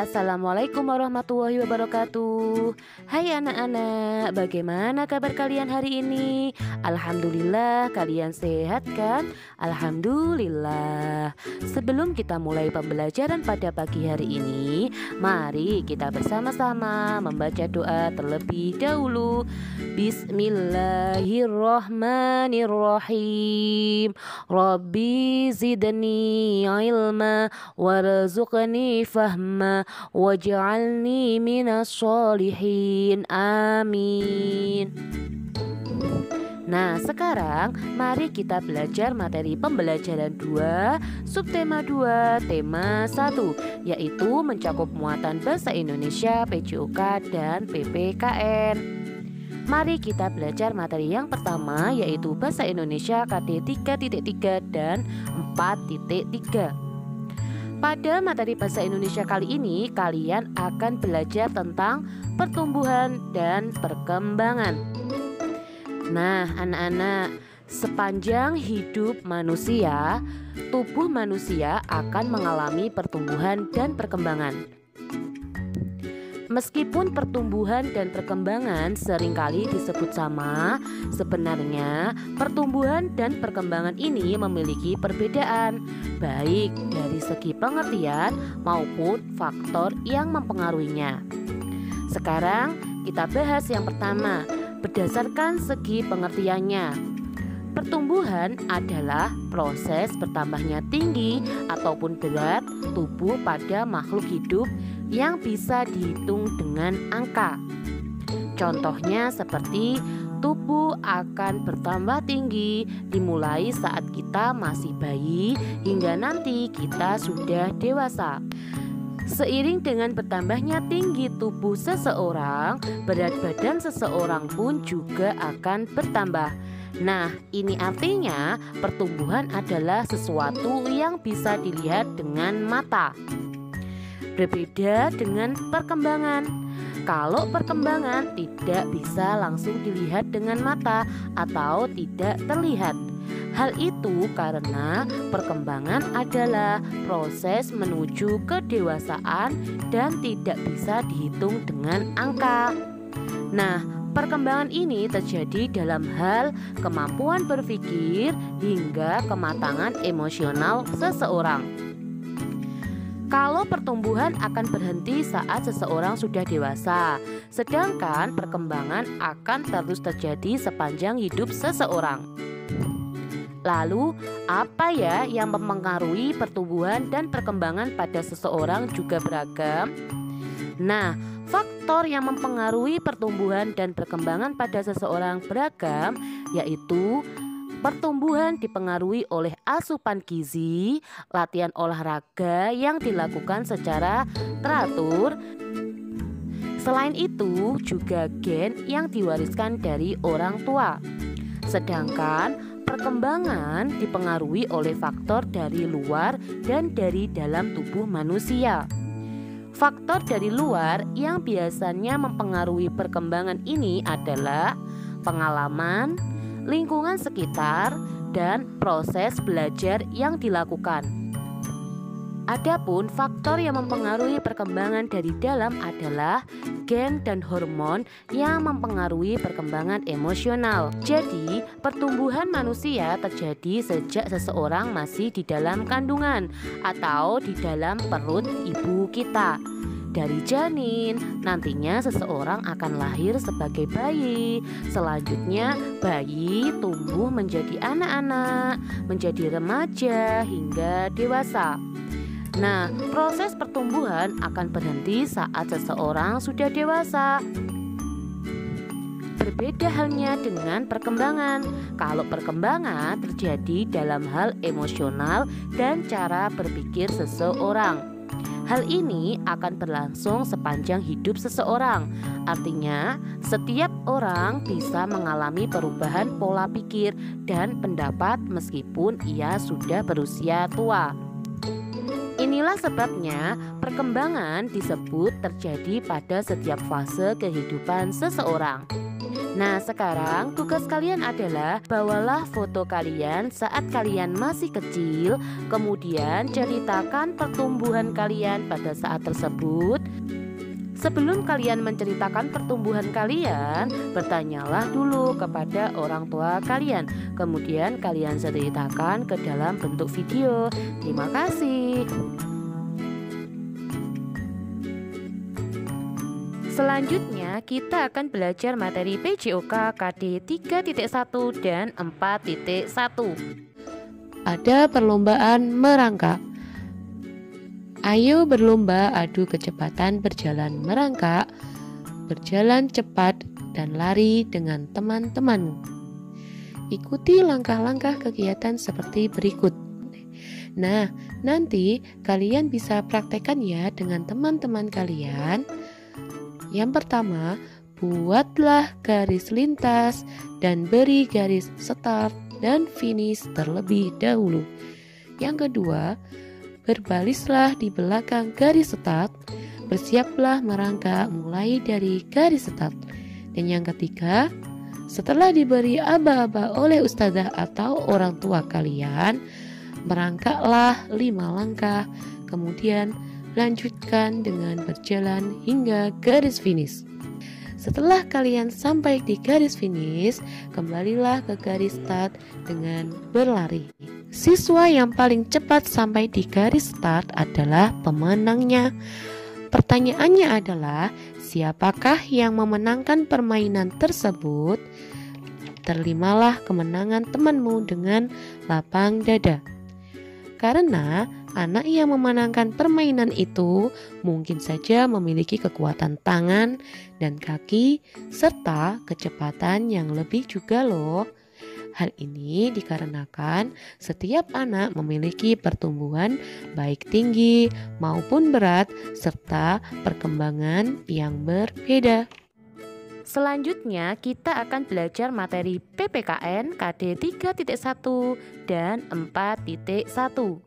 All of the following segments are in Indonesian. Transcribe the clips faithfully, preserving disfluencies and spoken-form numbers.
Assalamualaikum warahmatullahi wabarakatuh. Hai anak-anak, bagaimana kabar kalian hari ini? Alhamdulillah kalian sehat kan? Alhamdulillah. Sebelum kita mulai pembelajaran pada pagi hari ini, mari kita bersama-sama membaca doa terlebih dahulu. Bismillahirrahmanirrahim. Rabbi zidni ilma warzuqni fahma waj'alni minas sholihin, amin. Nah, sekarang mari kita belajar materi pembelajaran dua, subtema dua, tema satu, yaitu mencakup muatan bahasa Indonesia, P J O K dan P P K N. Mari kita belajar materi yang pertama, yaitu bahasa Indonesia K T tiga titik tiga dan empat titik tiga. Pada materi bahasa Indonesia kali ini, kalian akan belajar tentang pertumbuhan dan perkembangan. Nah, anak-anak, sepanjang hidup manusia, tubuh manusia akan mengalami pertumbuhan dan perkembangan. Meskipun pertumbuhan dan perkembangan seringkali disebut sama, sebenarnya pertumbuhan dan perkembangan ini memiliki perbedaan, baik dari segi pengertian maupun faktor yang mempengaruhinya. Sekarang kita bahas yang pertama, berdasarkan segi pengertiannya. Pertumbuhan adalah proses bertambahnya tinggi ataupun berat tubuh pada makhluk hidup yang bisa dihitung dengan angka. Contohnya seperti tubuh akan bertambah tinggi dimulai saat kita masih bayi hingga nanti kita sudah dewasa. Seiring dengan bertambahnya tinggi tubuh seseorang, berat badan seseorang pun juga akan bertambah. Nah, ini artinya pertumbuhan adalah sesuatu yang bisa dilihat dengan mata. Berbeda dengan perkembangan. Kalau perkembangan tidak bisa langsung dilihat dengan mata atau tidak terlihat. Hal itu karena perkembangan adalah proses menuju kedewasaan dan tidak bisa dihitung dengan angka. Nah, perkembangan ini terjadi dalam hal kemampuan berpikir hingga kematangan emosional seseorang. Kalau pertumbuhan akan berhenti saat seseorang sudah dewasa, sedangkan perkembangan akan terus terjadi sepanjang hidup seseorang. Lalu, apa ya yang mempengaruhi pertumbuhan dan perkembangan pada seseorang juga beragam? Nah, faktor yang mempengaruhi pertumbuhan dan perkembangan pada seseorang beragam, yaitu pertumbuhan dipengaruhi oleh asupan gizi, latihan olahraga yang dilakukan secara teratur. Selain itu, juga gen yang diwariskan dari orang tua. Sedangkan perkembangan dipengaruhi oleh faktor dari luar dan dari dalam tubuh manusia. Faktor dari luar yang biasanya mempengaruhi perkembangan ini adalah pengalaman, lingkungan sekitar, dan proses belajar yang dilakukan. Adapun faktor yang mempengaruhi perkembangan dari dalam adalah gen dan hormon yang mempengaruhi perkembangan emosional. Jadi, pertumbuhan manusia terjadi sejak seseorang masih di dalam kandungan atau di dalam perut ibu kita. Dari janin, nantinya seseorang akan lahir sebagai bayi. Selanjutnya, bayi tumbuh menjadi anak-anak, menjadi remaja, hingga dewasa. Nah, proses pertumbuhan akan berhenti saat seseorang sudah dewasa. Berbeda halnya dengan perkembangan. Kalau perkembangan terjadi dalam hal emosional dan cara berpikir seseorang. Hal ini akan berlangsung sepanjang hidup seseorang. Artinya, setiap orang bisa mengalami perubahan pola pikir dan pendapat meskipun ia sudah berusia tua. Inilah sebabnya perkembangan disebut terjadi pada setiap fase kehidupan seseorang. Nah, sekarang tugas kalian adalah bawalah foto kalian saat kalian masih kecil, kemudian ceritakan pertumbuhan kalian pada saat tersebut. Sebelum kalian menceritakan pertumbuhan kalian, bertanyalah dulu kepada orang tua kalian. Kemudian kalian ceritakan ke dalam bentuk video. Terima kasih. Selanjutnya kita akan belajar materi P J O K K D tiga titik satu dan empat titik satu. Ada perlombaan merangkak. Ayo berlomba adu kecepatan berjalan merangkak, berjalan cepat dan lari dengan teman-temanmu. Ikuti langkah-langkah kegiatan seperti berikut. Nah, nanti kalian bisa praktekkan ya dengan teman-teman kalian. Yang pertama, buatlah garis lintas dan beri garis start dan finish terlebih dahulu. Yang kedua, berbalislah di belakang garis start, bersiaplah merangkak mulai dari garis start. Dan yang ketiga, setelah diberi aba-aba oleh ustazah atau orang tua kalian, merangkaklah lima langkah, kemudian lanjutkan dengan berjalan hingga garis finish. Setelah kalian sampai di garis finish, kembalilah ke garis start dengan berlari. Siswa yang paling cepat sampai di garis start adalah pemenangnya. Pertanyaannya adalah, siapakah yang memenangkan permainan tersebut? Terimalah kemenangan temanmu dengan lapang dada. Karena anak yang memenangkan permainan itu mungkin saja memiliki kekuatan tangan dan kaki serta kecepatan yang lebih juga loh. Hal ini dikarenakan setiap anak memiliki pertumbuhan baik tinggi maupun berat serta perkembangan yang berbeda. Selanjutnya kita akan belajar materi P P K N K D tiga titik satu dan empat titik satu.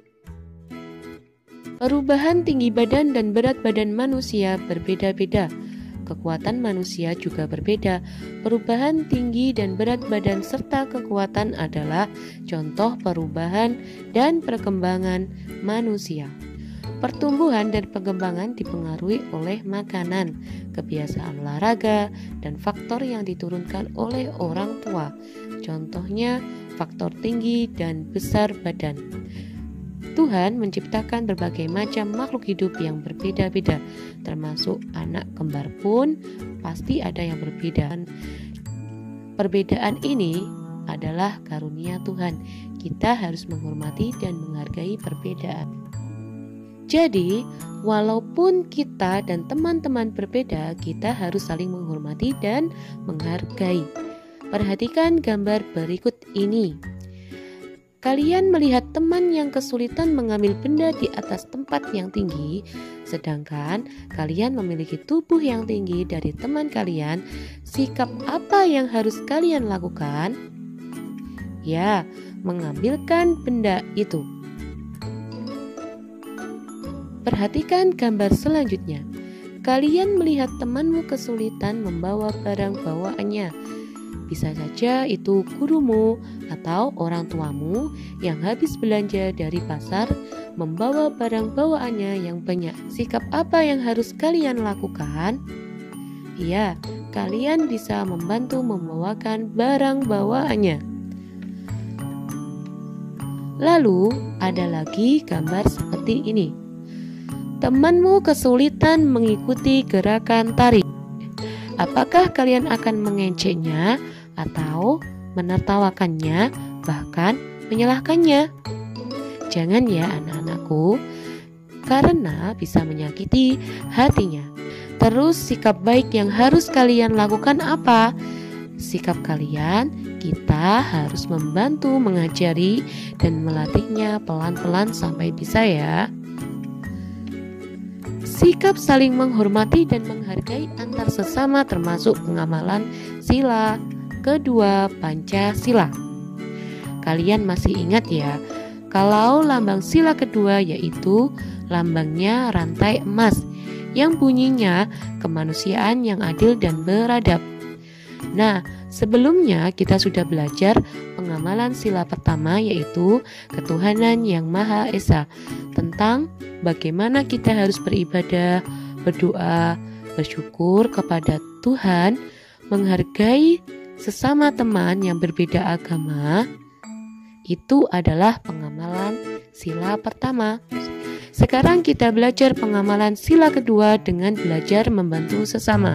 Perubahan tinggi badan dan berat badan manusia berbeda-beda. Kekuatan manusia juga berbeda. Perubahan tinggi dan berat badan serta kekuatan adalah contoh perubahan dan perkembangan manusia. Pertumbuhan dan perkembangan dipengaruhi oleh makanan, kebiasaan olahraga, dan faktor yang diturunkan oleh orang tua. Contohnya, faktor tinggi dan besar badan. Tuhan menciptakan berbagai macam makhluk hidup yang berbeda-beda, termasuk anak kembar pun pasti ada yang berbeda. Perbedaan ini adalah karunia Tuhan. Kita harus menghormati dan menghargai perbedaan. Jadi, walaupun kita dan teman-teman berbeda, kita harus saling menghormati dan menghargai. Perhatikan gambar berikut ini. Kalian melihat teman yang kesulitan mengambil benda di atas tempat yang tinggi, sedangkan kalian memiliki tubuh yang tinggi dari teman kalian. Sikap apa yang harus kalian lakukan? Ya, mengambilkan benda itu. Perhatikan gambar selanjutnya. Kalian melihat temanmu kesulitan membawa barang bawaannya. Bisa saja itu gurumu atau orang tuamu yang habis belanja dari pasar membawa barang bawaannya yang banyak. Sikap apa yang harus kalian lakukan? Iya, kalian bisa membantu membawakan barang bawaannya. Lalu ada lagi gambar seperti ini. Temanmu kesulitan mengikuti gerakan tari. Apakah kalian akan mengejeknya atau menertawakannya, bahkan menyalahkannya? Jangan ya anak-anakku, karena bisa menyakiti hatinya. Terus sikap baik yang harus kalian lakukan apa? Sikap kalian, kita harus membantu mengajari dan melatihnya pelan-pelan sampai bisa ya. Sikap saling menghormati dan menghargai antar sesama termasuk pengamalan sila kedua Pancasila. Kalian masih ingat ya, kalau lambang sila kedua yaitu lambangnya rantai emas yang bunyinya kemanusiaan yang adil dan beradab. Nah, sebelumnya kita sudah belajar pengamalan sila pertama, yaitu ketuhanan yang Maha Esa, tentang bagaimana kita harus beribadah, berdoa, bersyukur kepada Tuhan, menghargai sesama teman yang berbeda agama. Itu adalah pengamalan sila pertama. Sekarang kita belajar pengamalan sila kedua dengan belajar membantu sesama.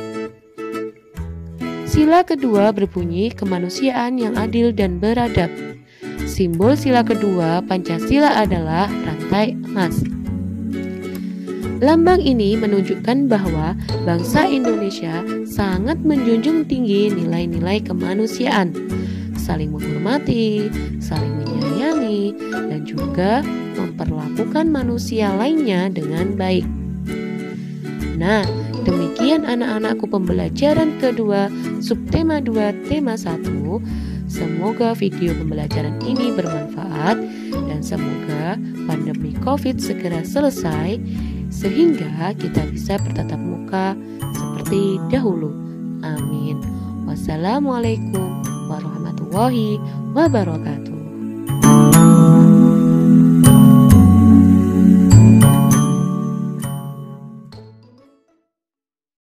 Sila kedua berbunyi kemanusiaan yang adil dan beradab. Simbol sila kedua Pancasila adalah rantai emas. Lambang ini menunjukkan bahwa bangsa Indonesia sangat menjunjung tinggi nilai-nilai kemanusiaan, saling menghormati, saling menyayangi, dan juga memperlakukan manusia lainnya dengan baik. Nah, demikian anak-anakku pembelajaran kedua subtema dua tema satu. Semoga video pembelajaran ini bermanfaat dan semoga pandemi COVID segera selesai sehingga kita bisa bertatap muka seperti dahulu. Amin. Wassalamualaikum warahmatullahi wabarakatuh.